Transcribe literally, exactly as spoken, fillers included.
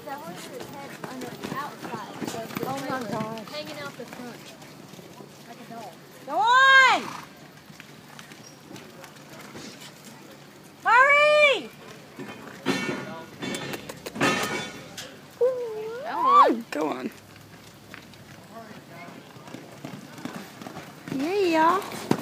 the horse with its head on the outside, so the Oh my trailer gosh. hanging out the front, like a doll. Go on! Hurry! Go on. Go on. Yeah.